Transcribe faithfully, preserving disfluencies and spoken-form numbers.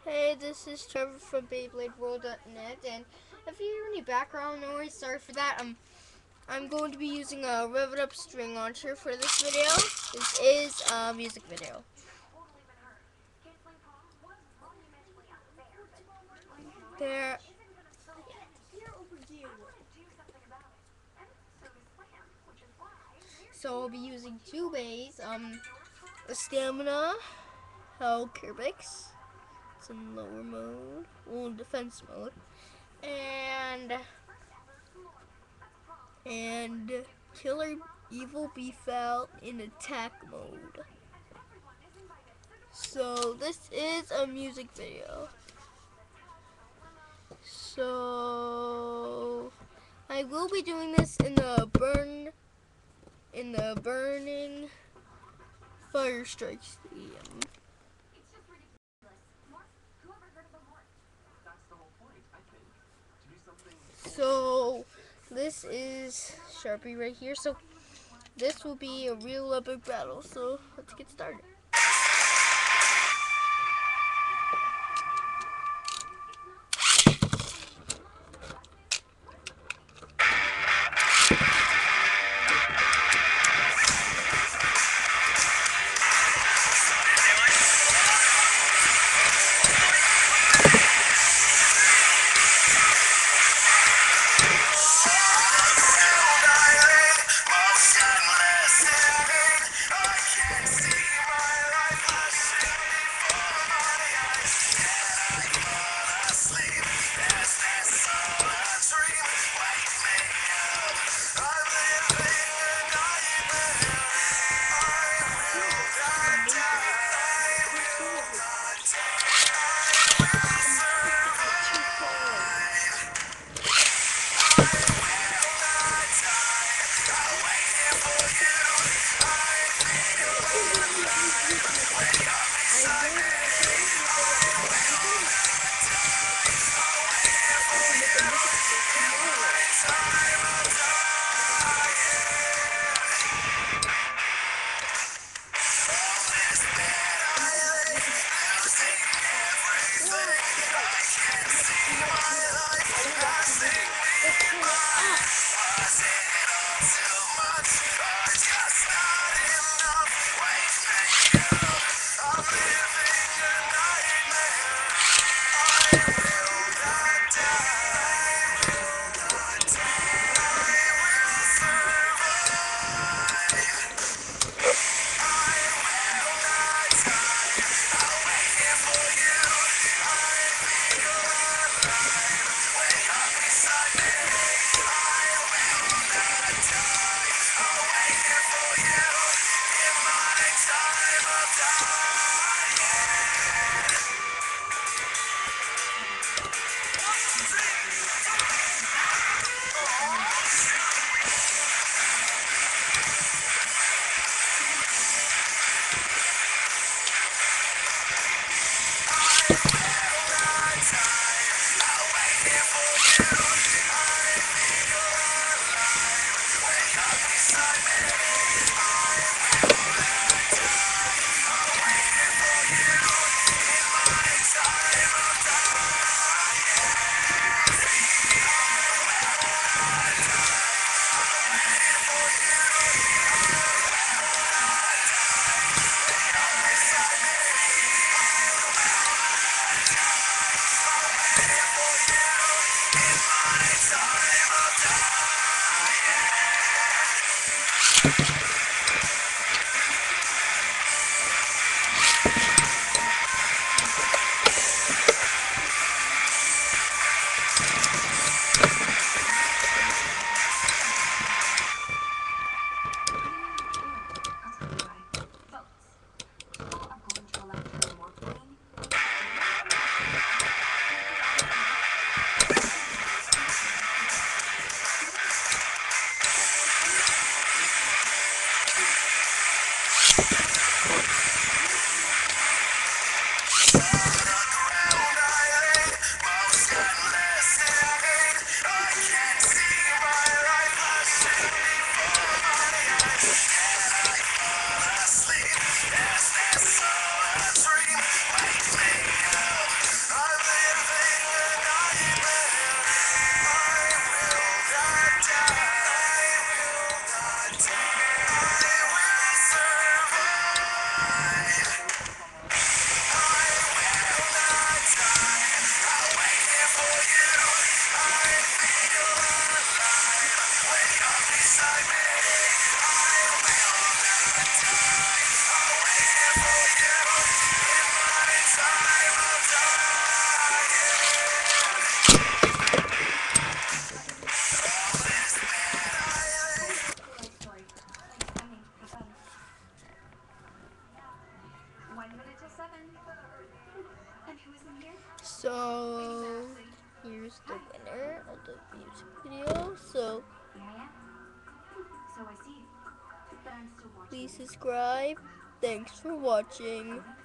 Hey, this is Trevor from Beyblade World dot net, and if you hear any background noise, sorry for that. Um, I'm going to be using a Rev It Up string launcher for this video. This is a music video. There. So I'll be using two ways. Um, a stamina, how kerbecs. It's in lower mode, well, in defense mode, and and killer evil befall in attack mode. So this is a music video. So I will be doing this in the burn in the burning fire strike stadium. So this is Sharpie right here. So this will be a real epic battle. So let's get started. So here's the winner of the music video. So please subscribe. Thanks for watching.